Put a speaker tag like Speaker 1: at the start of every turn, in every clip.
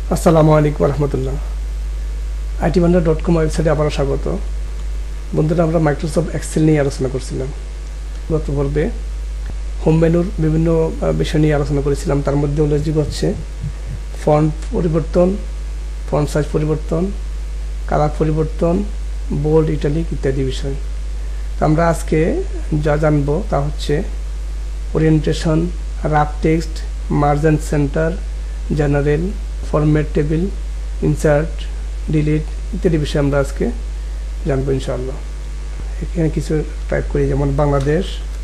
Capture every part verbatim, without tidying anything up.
Speaker 1: আসসালামু আলাইকুম রহমতুল্লাহ। IT বান্ডার dot com ওয়েবসাইটে আবারও স্বাগত। বন্ধুরা, আমরা মাইক্রোসফট এক্সেল নিয়ে আলোচনা করছিলাম। গত পর্বে হোম মেনুর বিভিন্ন বিষয় নিয়ে আলোচনা করেছিলাম। তার মধ্যে উল্লেখযোগ্য হচ্ছে ফন্ট পরিবর্তন, ফন্ট সাইজ পরিবর্তন, কালার পরিবর্তন, বোল্ড, ইটালিক ইত্যাদি বিষয়। তো আমরা আজকে যা জানবো তা হচ্ছে orientation, wrap text, merge and centre, general, format table, insert, delete ইত্যাদি বিষয়ে আমরা আজকে জানবো ইনশাআল্লাহ। এখানে কিছু টাইপ করি, যেমন Bangladesh,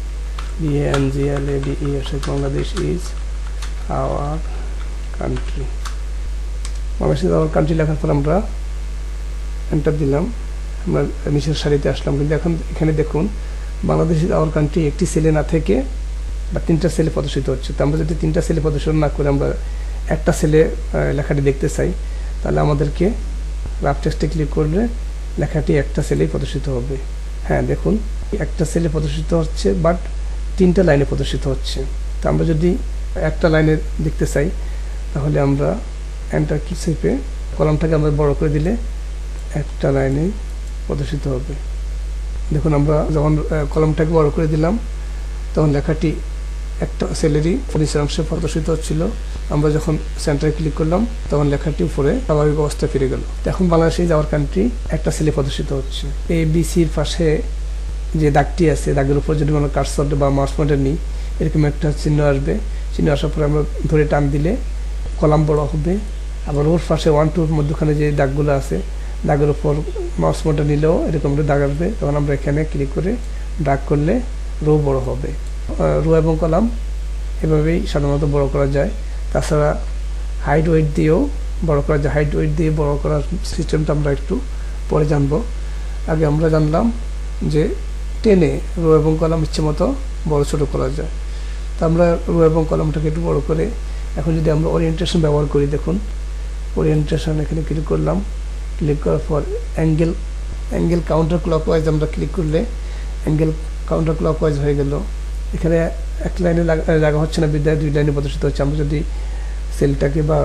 Speaker 1: বিএনজিএলএডিইএস, Bangladesh is our country. Bangladesh is our country লেখার পর আমরা এন্টার দিলাম, আমরা নিচের সারিতে আসলাম। কিন্তু এখন এখানে দেখুন, বাংলাদেশ ইজ আওয়ার কান্ট্রি একটি সেলে না থেকে বা তিনটা সেলে প্রদর্শিত হচ্ছে। তো আমরা যদি তিনটা সেলে প্রদর্শন না করে আমরা একটা সেলে লেখাটি দেখতে চাই, তাহলে আমাদেরকে রাফ টেক্সটে ক্লিক করলে লেখাটি একটা সেলেই প্রদর্শিত হবে। হ্যাঁ, দেখুন একটা সেলে প্রদর্শিত হচ্ছে, বাট তিনটা লাইনে প্রদর্শিত হচ্ছে। তো আমরা যদি একটা লাইনে দেখতে চাই, তাহলে আমরা এন্টার কি চেপে কলামটাকে আমরা বড় করে দিলে একটা লাইনে প্রদর্শিত হবে। দেখুন, আমরা যখন কলামটাকে বড় করে দিলাম, তখন লেখাটি একটা সেলেরই নিচের অংশে প্রদর্শিত হচ্ছিল। আমরা যখন সেন্টারে ক্লিক করলাম, তখন লেখাটি উপরে স্বাভাবিক অবস্থায় ফিরে গেল। এখন বাংলাদেশ ইজ আওয়ার কান্ট্রি একটা সেলে প্রদর্শিত হচ্ছে। এ বি সির পাশে যে দাগটি আছে, দাগের উপর যদি আমরা কার্সর বা মাউস পয়েন্টার নিই, এরকম একটা চিহ্ন আসবে। চিহ্ন আসার পরে আমরা ধরে টান দিলে কলাম বড় হবে। আবার ওর পাশে ওয়ান টুর মধ্যখানে যে দাগগুলো আছে, দাগের উপর মাউস পয়েন্টার নিলেও এরকম একটা দাগ আসবে। তখন আমরা এখানে ক্লিক করে ড্র্যাগ করলে রো বড় হবে। রো এবং কলাম এভাবেই সাধারণত বড় করা যায়। তাছাড়া হাইট ওয়েট দিয়েও বড় করা যায়। হাইট ওয়েট দিয়ে বড় করার সিস্টেমটা আমরা একটু পরে জানবো। আগে আমরা জানলাম যে টেনে রো এবং কলাম ইচ্ছে মতো বড় ছোটো করা যায়। তো আমরা রো এবং কলামটাকে একটু বড় করে, এখন যদি আমরা ওরিয়েন্টেশন ব্যবহার করি, দেখুন ওরিয়েন্টেশন এখানে ক্লিক করলাম। ক্লিক করার পর অ্যাঙ্গেল অ্যাঙ্গেল কাউন্টার ক্লকওয়াইজ আমরা ক্লিক করলে অ্যাঙ্গেল কাউন্টার ক্লকওয়াইজ হয়ে গেল। এখানে এক লাইনে লাগা হচ্ছে না, বিদ্যায় দুই লাইনে প্রদর্শিত হচ্ছে। আমরা যদি সেলটাকে বা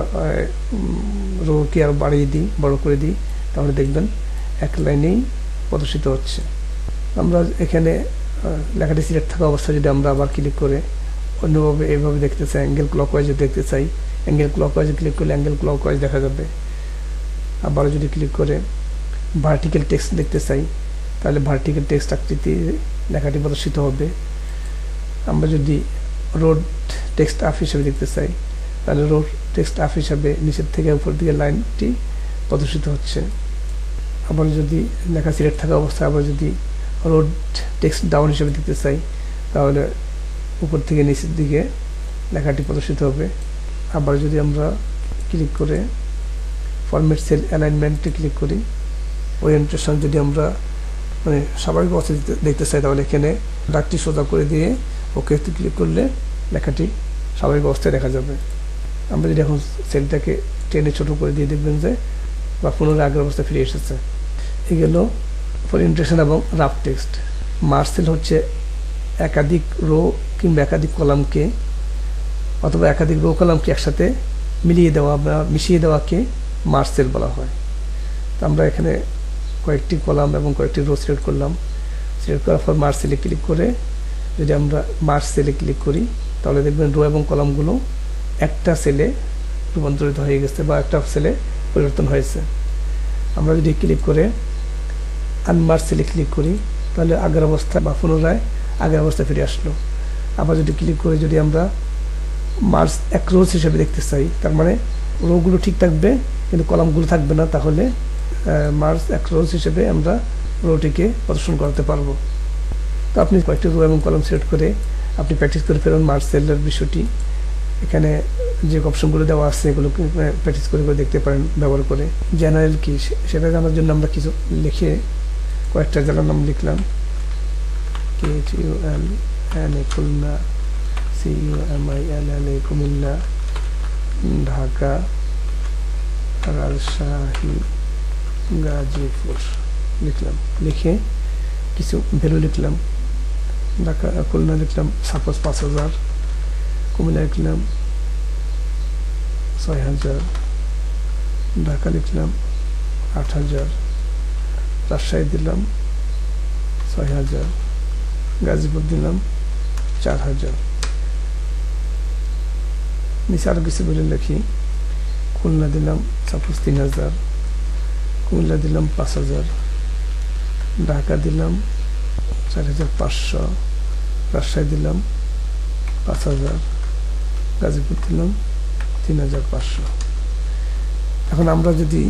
Speaker 1: রোকে আরও বাড়িয়ে দিই, বড় করে দিই, তাহলে দেখবেন এক লাইনেই প্রদর্শিত হচ্ছে। আমরা এখানে লেখাটি সিলেক্ট থাকা অবস্থায় যদি আমরা আবার ক্লিক করে অন্যভাবে এইভাবে দেখতে চাই, অ্যাঙ্গেল ক্লকওয়াইজে দেখতে চাই, অ্যাঙ্গেল ক্লকওয়াইজে ক্লিক করলে অ্যাঙ্গেল ক্লকওয়াইজ দেখা যাবে। আবার যদি ক্লিক করে ভার্টিক্যাল টেক্সট দেখতে চাই, তাহলে ভার্টিক্যাল টেক্সট আকৃতি লেখাটি প্রদর্শিত হবে। আমরা যদি রোড টেক্সট আপ হিসেবে দেখতে চাই, তাহলে রোড টেক্সট আপ হিসাবে নিচের থেকে উপর দিকে লাইনটি প্রদর্শিত হচ্ছে। আবার যদি লেখা সিলেক্ট থাকা অবস্থায় আবার যদি রোড টেক্সট ডাউন হিসেবে দেখতে চাই, তাহলে উপর থেকে নিচের দিকে লেখাটি প্রদর্শিত হবে। আবার যদি আমরা ক্লিক করে ফরম্যাট সেল অ্যালাইনমেন্টে ক্লিক করি, ওরিয়েন্টেশন যদি আমরা মানে স্বাভাবিক অবস্থায় দেখতে চাই, তাহলে এখানে দাগটি সোজা করে দিয়ে ওকে ক্লিক করলে লেখাটি স্বাভাবিক অবস্থায় দেখা যাবে। আমরা যদি এখন সেলটাকে টেনে ছোটো করে দিয়ে দেখবেন যে বা পুনরায় আগের অবস্থায় ফিরে এসেছে। এই গেল ওরিয়েন্টেশন এবং রাফ টেক্সট। মার্জ সেল হচ্ছে একাধিক রো কিংবা একাধিক কলামকে অথবা একাধিক রো কলামকে একসাথে মিলিয়ে দেওয়া বা মিশিয়ে দেওয়াকে মার্জ সেল বলা হয়। তো আমরা এখানে কয়েকটি কলাম এবং কয়েকটি রো সিলেক্ট করলাম। সিলেক্ট করার পর মার্জ সেলে ক্লিক করে যদি আমরা মার্জ সেলে ক্লিক করি, তাহলে দেখবেন রো এবং কলামগুলো একটা সেলে রূপান্তরিত হয়ে গেছে বা একটা সেলে পরিবর্তন হয়েছে। আমরা যদি ক্লিক করে আনমার্জ সেলে ক্লিক করি, তাহলে আগের অবস্থা বা পুনরায় আগের অবস্থায় ফিরে আসলো। আবার যদি ক্লিক করে যদি আমরা মার্জ অ্যাক্রস হিসেবে দেখতে চাই, তার মানে রোগুলো ঠিক থাকবে কিন্তু কলামগুলো থাকবে না, তাহলে মার্জ অ্যাক্রস হিসেবে আমরা রোটিকে প্রদর্শন করতে পারবো। তো আপনি কয়েকটি রো এবং কলাম সিলেক্ট করে আপনি প্র্যাকটিস করে ফেলুন মার্জ সেলের বিষয়টি। এখানে যে অপশনগুলো দেওয়া আছে এগুলো প্র্যাকটিস করে করে দেখতে পারেন ব্যবহার করে। জেনারেল কি সেটা জানার জন্য আমরা কিছু লিখে কয়েকটা জেলার নাম লিখলাম। K H U L N A Khulna, C U M I L L A Cumilla, Dhaka, Rajshahi, Gazipur লিখলাম। লিখে কিছু ভ্যালু লিখলাম। ঢাকা খুলনা লিখলাম সাপোজ পাঁচ হাজার, কুমিল্লা লিখলাম ছয় হাজার, ঢাকা লিখলাম আট হাজার, রাজশাহী দিলাম ছয় হাজার, গাজীপুর দিলাম চার হাজার। নিচে আরো কিছু বলে লিখি, খুলনা দিলাম সাপোজ তিন হাজার, কুমিল্লা দিলাম পাঁচ হাজার, ঢাকা দিলাম চার হাজার পাঁচশো, রাজশাহী দিলাম পাঁচ হাজার, গাজীপুর দিলাম তিন হাজার পাঁচশো। এখন আমরা যদি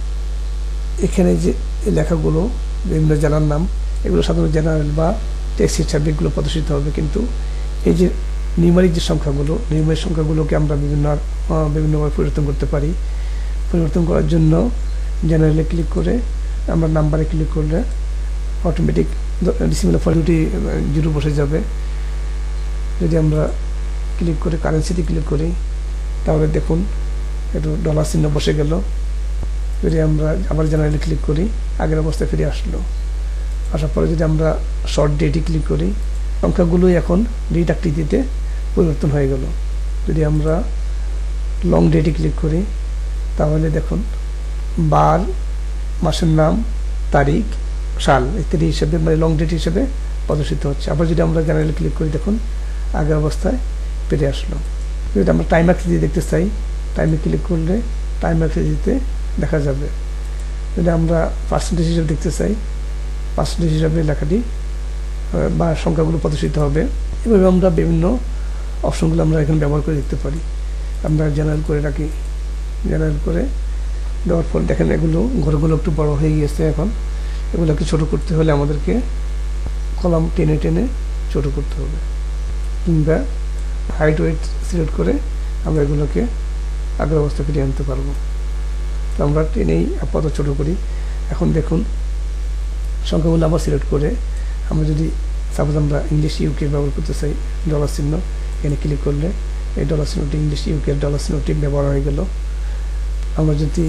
Speaker 1: এখানে যে লেখাগুলো বিভিন্ন জেলার নাম, এগুলো সাধারণত জেনারেল বা টেক্সট হিসাবে এগুলো প্রদর্শিত হবে, কিন্তু এই যে নিউমারিক যে সংখ্যাগুলো, নিউমারিক সংখ্যাগুলোকে আমরা বিভিন্ন বিভিন্নভাবে পরিবর্তন করতে পারি। পরিবর্তন করার জন্য জেনারেলে ক্লিক করে আমরা নাম্বারে ক্লিক করলে অটোমেটিক ডিসিমেল ফর্মুলাটি জিরো বসে যাবে। যদি আমরা ক্লিক করে কারেন্সিতে ক্লিক করি তাহলে দেখুন একটু ডলার চিহ্ন বসে গেল। যদি আমরা আবার জেনারেলে ক্লিক করি আগের অবস্থায় ফিরে আসলো। আসার পরে যদি আমরা শর্ট ডেটে ক্লিক করি সংখ্যাগুলোই এখন ডেট আকৃতিতে পরিবর্তন হয়ে গেল। যদি আমরা লং ডেটে ক্লিক করি তাহলে দেখুন বার, মাসের নাম, তারিখ, সাল ইত্যাদি হিসেবে মানে লং ডেট হিসেবে প্রদর্শিত হচ্ছে। আবার যদি আমরা জেনারেলে ক্লিক করি দেখুন আগের অবস্থায় ফিরে আসলো। যদি আমরা টাইম আকৃতি দেখতে চাই টাইমে ক্লিক করলে টাইম আকৃতিতে দেখা যাবে। যদি আমরা পার্সেন্টেজ হিসেবে দেখতে চাই পার্সেন্টেজ হিসাবে লেখাটি বা সংখ্যাগুলো প্রদর্শিত হবে। এভাবে আমরা বিভিন্ন অপশনগুলো আমরা এখানে ব্যবহার করে দেখতে পারি। আমরা জেনারেল করে রাখি, জেনারেল করে দেওয়ার পর দেখেন এগুলো ঘরগুলো একটু বড় হয়ে গিয়েছে। এখন এগুলোকে ছোট করতে হলে আমাদেরকে কলাম টেনে টেনে ছোট করতে হবে, কিংবা হাইট ওয়েট সিলেক্ট করে আমরা এগুলোকে আগের অবস্থা ফিরিয়ে আনতে পারবো। তো আমরা টেনেই আপাতত ছোট করি। এখন দেখুন সংখ্যাগুলো আবার সিলেক্ট করে আমরা যদি সাপোজ আমরা ইংলিশ ইউকে ব্যবহার করতে চাই ডলার চিহ্ন, এখানে ক্লিক করলে এই ডলার চিহ্নটি ইংলিশ ইউকে ডলার চিহ্নটি ব্যবহার হয়ে গেল। আমরা যদি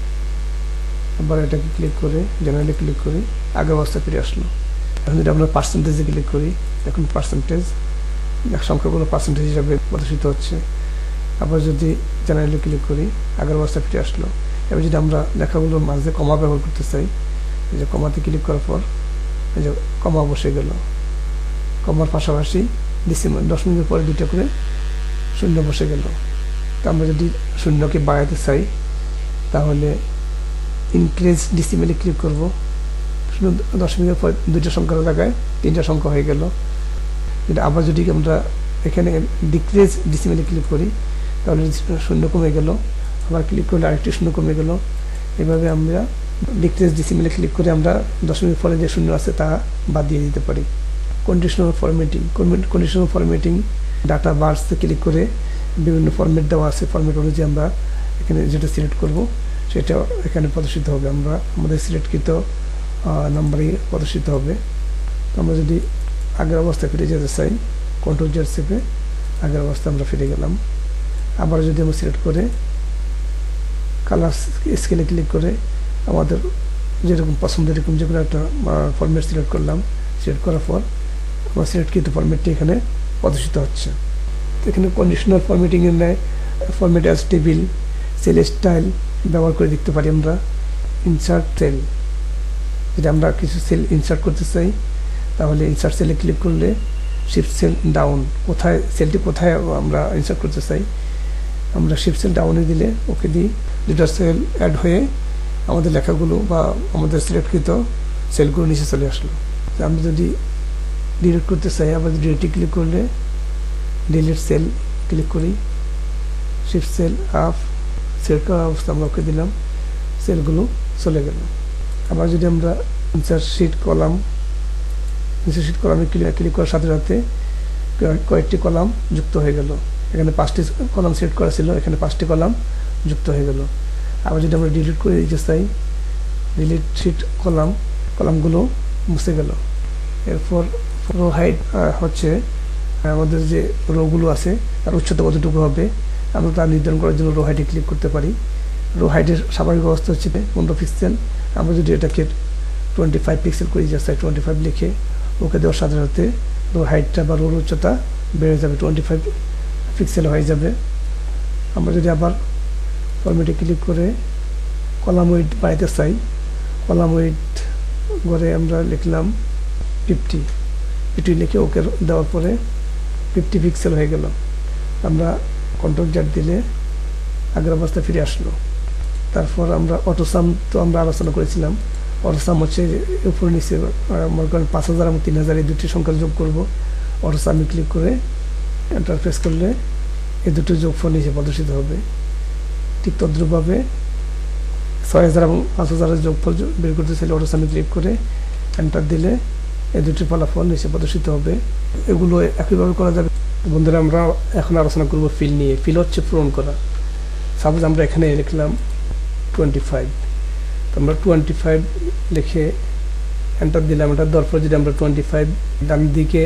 Speaker 1: আবার এটাকে ক্লিক করে জেনারেলে ক্লিক করি আগের অবস্থা ফিরে আসলো। এখন যদি আমরা পার্সেন্টেজে ক্লিক করি দেখুন পার্সেন্টেজ সংখ্যাগুলো পার্সেন্টেজ হিসাবে প্রদর্শিত হচ্ছে। আবার যদি জেনারেলে ক্লিক করি আগের অবস্থা ফিরে আসলো। এবার যদি আমরা লেখাগুলোর মাঝে কমা ব্যবহার করতে চাই এই যে কমাতে ক্লিক করার পর এই যে কমা বসে গেল। কমার পাশাপাশি ডিসিমাল দশমিকের পরে দুইটা করে শূন্য বসে গেল। তো আমরা যদি শূন্যকে বাড়াতে চাই তাহলে ইনক্রিজ ডিসিমেলে ক্লিক করব। শূন্য দশমিকের পর দুইটা সংখ্যার জায়গায় তিনটা সংখ্যা হয়ে গেল। যদি আবার যদি আমরা এখানে ডিক্রিজ ডিসিমেলে ক্লিক করি তাহলে শূন্য কমে গেল। আবার ক্লিক করলে আরেকটি শূন্য কমে গেল। এভাবে আমরা ডিক্রিজ ডিসিমেলে ক্লিক করে আমরা দশমিকের পরে যে শূন্য আছে তা বাদ দিয়ে দিতে পারি। Conditional formatting, conditional formatting data বার্সে ক্লিক করে বিভিন্ন ফরম্যাট দেওয়া আছে। ফরম্যাট অনুযায়ী আমরা এখানে যেটা সিলেক্ট করব সেটা এখানে প্রদর্শিত হবে। আমরা আমাদের সিলেক্টকৃত নাম্বারই প্রদর্শিত হবে। আমরা যদি আগের অবস্থায় ফিরে যেতে চাই কন্ট্রোল জেড চেপে আগের অবস্থায় আমরা ফিরে গেলাম। আবার যদি আমরা সিলেক্ট করে কালার স্কেলে ক্লিক করে আমাদের যেরকম পছন্দ এরকম যে কোনো একটা ফরম্যাট সিলেক্ট করলাম। সিলেক্ট করার পর আমার সিলেক্টকৃত ফরম্যাটটি এখানে প্রদর্শিত হচ্ছে। এখানে কন্ডিশনাল ফরম্যাটিংয়ের নেয় format as table, cell style ব্যবহার করে দেখতে পারি আমরা। ইনসার্ট সেল, যদি আমরা কিছু সেল ইনসার্ট করতে চাই তাহলে ইনসার্ট সেলে ক্লিক করলে শিফট সেল ডাউন, কোথায় সেলটি কোথায় আমরা ইনসার্ট করতে চাই আমরা শিফট সেল ডাউনে দিলে ওকে দিই দুটা সেল অ্যাড হয়ে আমাদের লেখাগুলো বা আমাদের সিলেক্টকৃত সেলগুলো নিচে চলে আসলো। আমরা যদি ডিলিট করতে চাই আবার ডিলিটে ক্লিক করলে ডিলিট সেল ক্লিক করি, শিফট সেল আপ সিলেক্ট করা অবস্থা আমরা ওকে দিলাম, সেলগুলো চলে গেল। আবার যদি আমরা insert sheet column insert sheet কলামে ক্লিক করার সাথে সাথে কয়েকটি কলাম যুক্ত হয়ে গেল। এখানে পাঁচটি কলাম সিলেক্ট করা ছিল, এখানে পাঁচটি কলাম যুক্ত হয়ে গেল। আবার যদি আমরা ডিলিট করে দিতে চাই ডিলিট শিট কলাম, কলামগুলো মুছে গেল। এরপর রো হাইট হচ্ছে আমাদের যে রোগুলো আছে তার উচ্চতা কতটুকু হবে আমরা তা নির্ধারণ করার জন্য রো হাইটে ক্লিক করতে পারি। রো হাইটের স্বাভাবিক অবস্থা হচ্ছে পনেরো পিক্সেল। আমরা যদি এটাকে টোয়েন্টি ফাইভ পিক্সেল করে দিতে চাই টোয়েন্টি ফাইভ লিখে ওকে দেওয়ার সাথে সাথে রো হাইটটা বা রোর উচ্চতা বেড়ে যাবে, টোয়েন্টি ফাইভ পিক্সেল হয়ে যাবে। আমরা যদি আবার ফরম্যাটে ক্লিক করে কলাম ওয়েট বাড়াইতে চাই, কলাম ওয়েট ঘরে আমরা লিখলাম ফিফটি, ফিফটি লিখে ওকে দেওয়ার পরে ফিফটি পিক্সেল হয়ে গেল। আমরা কন্ট্রোল জেড দিলে আগের অবস্থা ফিরে আসলো। তারপর আমরা অটোসাম তো আমরা আলোচনা করেছিলাম, অটোসাম হচ্ছে উপর নিচে মনে করেন পাঁচ হাজার এবং তিন হাজার এই দুটি সংখ্যা যোগ করবো। অটোসামে ক্লিক করে এন্টার প্রেস করলে এই দুটো যোগফল নিচে প্রদর্শিত হবে। ঠিক তদ্রুপভাবে ছয় হাজার এবং পাঁচ হাজারের যোগফল বের করতে চাইলে অটোসামে ক্লিক করে এন্টার দিলে এই দুটি ফলাফল নিচে প্রদর্শিত হবে। এগুলো একইভাবে করা যাবে। বন্ধুরা, আমরা এখন আলোচনা করব ফিল নিয়ে। ফিল হচ্ছে পূরণ করা। সাপোজ আমরা এখানে লিখলাম টোয়েন্টি ফাইভ, তো আমরা টোয়েন্টি ফাইভ লিখে এন্টার দিলাম। এটা দেওয়ার পর যদি আমরা টোয়েন্টি ফাইভ ডান দিকে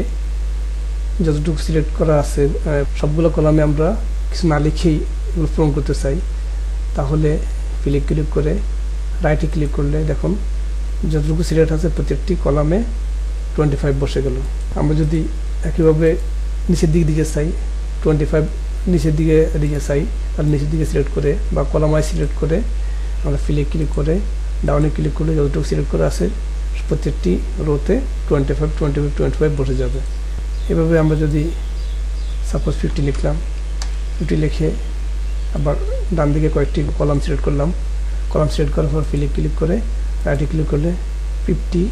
Speaker 1: যতটুকু সিলেক্ট করা আছে সবগুলো কলামে আমরা কিছু না লিখেই এগুলো পূরণ করতে চাই, তাহলে ফিলে ক্লিক করে রাইটে ক্লিক করলে দেখুন যতটুকু সিলেক্ট আছে প্রত্যেকটি কলামে টোয়েন্টি ফাইভ বসে গেল। আমরা যদি একইভাবে নিচের দিকে দিকে চাই, টোয়েন্টি ফাইভ নিচের দিকে দিকে চাই, তাহলে নিচের দিকে সিলেক্ট করে বা কলামায় সিলেক্ট করে আমরা ফিলে ক্লিক করে ডাউনে ক্লিক করলে যতটুকু সিলেক্ট করা আছে প্রত্যেকটি রোতে twenty five twenty five twenty five বসে যাবে। এভাবে আমরা যদি সাপোজ ফিফটি লিখলাম, ফিফটি লিখে আবার ডান দিকে কয়েকটি কলাম সিলেক্ট করলাম, কলাম সিলেক্ট করার পর ফিলে ক্লিক করে রাইটে ক্লিক করলে ফিফটি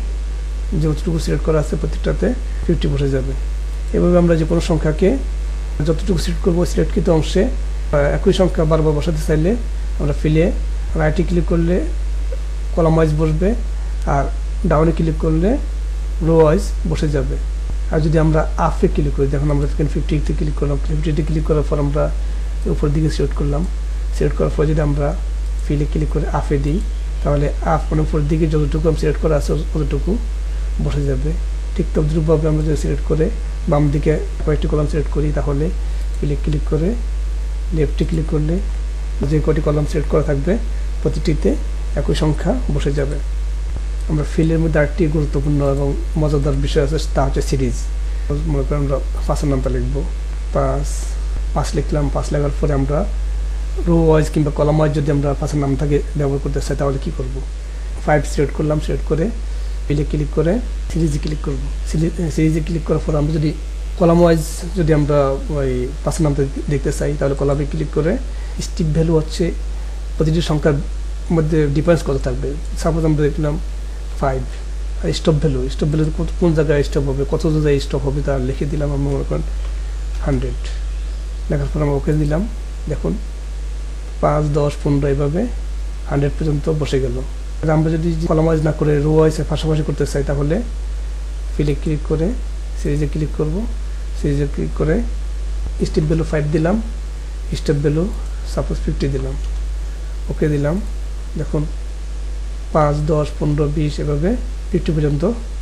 Speaker 1: যতটুকু সিলেক্ট করা আছে প্রত্যেকটাতে ফিফটি বসে যাবে। এভাবে আমরা যে কোনো সংখ্যাকে যতটুকু সিলেক্ট করবো সিলেক্টকৃত অংশে একই সংখ্যা বারবার বসাতে চাইলে আমরা ফিলে রাইটে ক্লিক করলে কলাম ওয়াইজ বসবে, আর ডাউনে ক্লিক করলে রো ওয়াইজ বসে যাবে। আর যদি আমরা আপে ক্লিক করি, দেখুন আমরা এখানে ফিফটিতে ক্লিক করলাম, ফিফটিতে ক্লিক করার পর আমরা উপর দিকে সিলেক্ট করলাম, সিলেক্ট করার পর যদি আমরা ফিলে ক্লিক করে আপে দিই তাহলে আপ মানে উপর দিকে যতটুকু আমি সিলেক্ট করা আছে ততটুকু বসে যাবে। ঠিক তদ্রুপভাবে আমরা যদি সিলেক্ট করে বাম দিকে কয়েকটি কলাম সিলেক্ট করি তাহলে ফিলে ক্লিক করে লেফটে ক্লিক করলে যে কটি কলাম সিলেক্ট করা থাকবে প্রতিটিতে একই সংখ্যা বসে যাবে। আমরা ফিলের মধ্যে আরেকটি গুরুত্বপূর্ণ এবং মজাদার বিষয় আছে, তা হচ্ছে সিরিজ। মনে করেন আমরা পাঁচের নামটা লিখবো, পাঁচ পাঁচ লিখলাম, পাঁচ লেখার পরে আমরা রো ওয়াইজ কিংবা কলাম ওয়াইজ যদি আমরা পাঁচের নামটাকে ব্যবহার করতে চাই তাহলে কি করব? ফাইভ সিলেক্ট করলাম, সিলেক্ট করে ফিলে ক্লিক করে সিরিজে ক্লিক করব। সিরিজে ক্লিক করার পর আমরা যদি কলাম ওয়াইজ যদি আমরা ওই পাঁচের নামটা দেখতে চাই তাহলে কলামে ক্লিক করে স্টিপ ভ্যালু হচ্ছে প্রতিটি সংখ্যার মধ্যে ডিফারেন্স কত থাকবে। সাপোজ আমরা দেখলাম ফাইভ, আর স্টপ ভ্যালু, স্টপ ভ্যালু কোন জায়গায় স্টপ হবে, কত জায়গায় স্টপ হবে তা লিখে দিলাম। আমরা মনে করেন হান্ড্রেড লেখার পর আমরা ওকে দিলাম। দেখুন পাঁচ দশ পনেরো এইভাবে হান্ড্রেড পর্যন্ত বসে গেল। আর আমরা যদি কলাম ওয়াইজ না করে রো ওয়াইজ পাশাপাশি করতে চাই তাহলে ফিলে ক্লিক করে সিরিজে ক্লিক করব, সিরিজে ক্লিক করে স্টেপ ভ্যালু ফাইভ দিলাম, স্টেপ ভ্যালু সাপোজ ফিফটি দিলাম, ওকে দিলাম। দেখুন পাঁচ দশ পনেরো বিশ এভাবে ফিফটি পর্যন্ত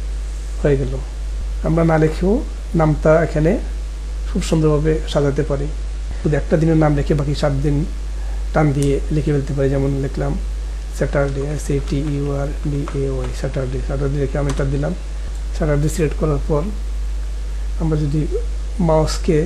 Speaker 1: হয়ে গেল। আমরা না লিখেও নামটা এখানে খুব সুন্দরভাবে সাজাতে পারি। শুধু একটা দিনের নাম লিখে বাকি সাত দিন টান দিয়ে লিখে ফেলতে পারি। যেমন লিখলাম Saturday, S A T U R D A Y, Saturday. Saturday লিখে আমি এটা দিলাম। স্যাটারডে সিলেক্ট করার পর আমরা যদি মাউসকে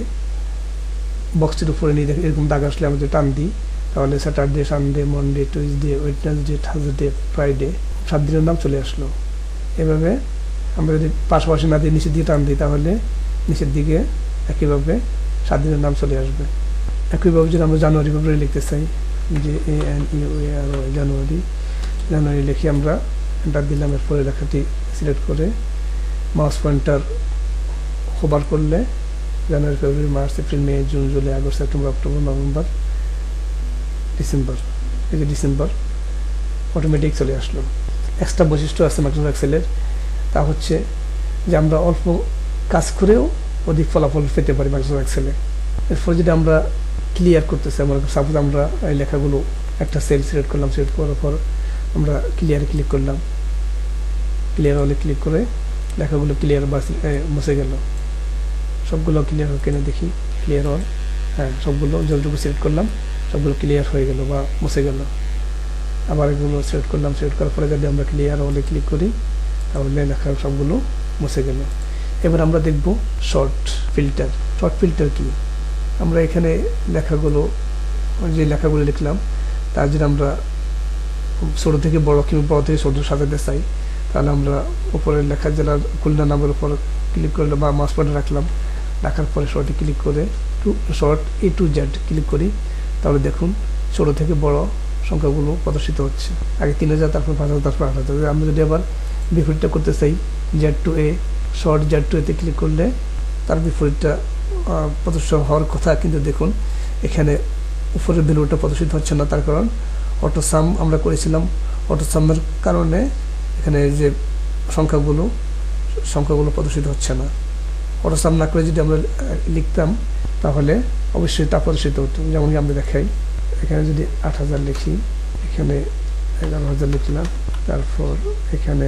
Speaker 1: বক্সটির উপরে নিয়ে দেখি এরকম দাগ আসলে আমরা যদি টান দিই তাহলে Saturday, Sunday, Monday, Tuesday, Wednesday, Thursday, Friday সাত দিনের নাম চলে আসলো। এভাবে আমরা যদি পাশাপাশি না দিয়ে নিচের দিকে টান দিই তাহলে নিচের দিকে একইভাবে সাত দিনের নাম চলে আসবে। একইভাবে যদি আমরা জানুয়ারি ফেব্রুয়ারি লিখতে চাই, যে A N U A R Y, January, January লিখে আমরা এন্টার দিলাম। এরপরে লেখাটি সিলেক্ট করে মাউস পয়েন্টার হোভার করলে January February March April May June July August September October November December, এই যে ডিসেম্বর অটোমেটিক চলে আসলো। এক্সট্রা বৈশিষ্ট্য আছে মাইক্রোসফট এক্সেলের, তা হচ্ছে যে আমরা অল্প কাজ করেও অধিক ফলাফল পেতে পারি মাইক্রোসফট এক্সেলে। এরপর যদি আমরা ক্লিয়ার করতে চাই, মনে করি সাপোজ আমরা এই লেখাগুলো একটা সেল সিলেক্ট করলাম, সিলেক্ট করার পর আমরা ক্লিয়ারে ক্লিক করলাম, ক্লিয়ার হলে ক্লিক করে লেখাগুলো ক্লিয়ার বা মুছে গেল। সবগুলো ক্লিয়ার হোক কিনা দেখি, ক্লিয়ার হল, হ্যাঁ সবগুলো যতটুকু সিলেক্ট করলাম সবগুলো ক্লিয়ার হয়ে গেল বা মুছে গেল। আবার এগুলো সিলেক্ট করলাম, সিলেক্ট করার পরে যদি আমরা ক্লিয়ার হলে ক্লিক করি তাহলে লেখা সবগুলো মুছে গেল। এবার আমরা দেখব শর্ট ফিল্টার। শর্ট ফিল্টার কি? আমরা এখানে লেখাগুলো যে লেখাগুলো লিখলাম তার যদি আমরা ছোট থেকে বড় কিংবা বড় থেকে ছোট সাজাতে চাই, তাহলে আমরা উপরের লেখা জেলার খুলনা নামের উপর ক্লিক করলে বা মাউস পয়েন্টার রাখলাম, রাখার পরে শর্টে ক্লিক করে to sort A to Z click করি, তাহলে দেখুন ছোট থেকে বড় সংখ্যাগুলো প্রদর্শিত হচ্ছে। আগে তিন হাজার, তারপর পাঁচ হাজার, তারপর আট হাজার। আমরা যদি আবার বিপরীতটা করতে চাই, Z to A, sort Z to এতে ক্লিক করলে তার বিপরীতটা প্রদর্শন হওয়ার কথা, কিন্তু দেখুন এখানে উপরের ভ্যালুটা প্রদর্শিত হচ্ছে না। তার কারণ অটো সাম আমরা করেছিলাম, অটো সামের কারণে এখানে যে সংখ্যাগুলো সংখ্যাগুলো প্রদর্শিত হচ্ছে না। অটো সাম না করে যদি আমরা লিখতাম তাহলে অবশ্যই তা প্রদর্শিত হতো। যেমন আমরা দেখাই, এখানে যদি আট হাজার লিখি, এখানে এগারো হাজার লিখলাম, তারপর এখানে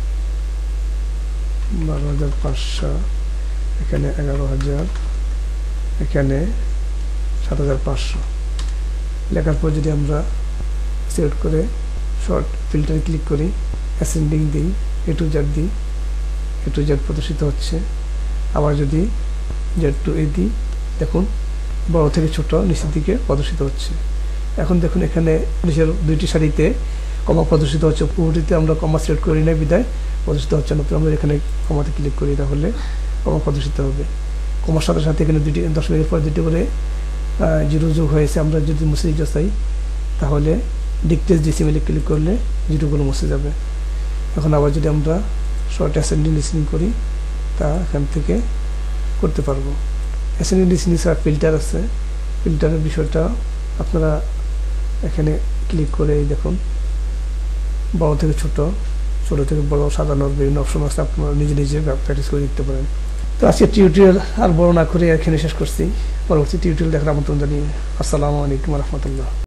Speaker 1: বারো হাজার পাঁচশো, এখানে এগারো হাজার, এখানে সাত হাজার পাঁচশো লেখার পর যদি আমরা সিলেক্ট করে শর্ট ফিল্টারে ক্লিক করি, অ্যাসেন্ডিং দিই, এ টু জেড দিই, এ টু জেড প্রদর্শিত হচ্ছে। আবার যদি জেড টু এ দিই, দেখুন বড় থেকে ছোট নিচের দিকে প্রদর্শিত হচ্ছে। এখন দেখুন এখানে নিচের দুইটি সারিতে কমা প্রদর্শিত হচ্ছে, পুরোটিতে আমরা কমা সিলেক্ট করি না বিদায় প্রদর্শিত হচ্ছে না। তো আমরা এখানে কমাতে ক্লিক করি, তাহলে কমা প্রদর্শিত হবে। কমার সাথে সাথে এখানে দুইটি দশমিকের পর দুটি করে জিরো যোগ হয়েছে। আমরা যদি মুছে দিতে চাই তাহলে ডিকটেস ডিসিমেলে ক্লিক করলে জিরোগুলো মুছে যাবে। এখন আবার যদি আমরা শর্ট অ্যাসেন্ডিং লিসেনিং করি, তা এখান থেকে করতে পারবো। অ্যাসেন্ডিং লিসেনিং ছাড়া ফিল্টার আছে, ফিল্টারের বিষয়টা আপনারা এখানে ক্লিক করে দেখুন বড় থেকে ছোট, ছোট থেকে বড় সাজানোর বিভিন্ন অপশন আছে, আপনারা নিজে নিজে প্র্যাকটিস করে দেখতে পারেন। তো আজকে টিউটোরিয়াল আর বড় না করে এখানে শেষ করছি। পরবর্তী টিউটোরিয়াল দেখার আমন্ত্রণ জানিয়ে আসসালামু আলাইকুম রহমতুল্লাহ।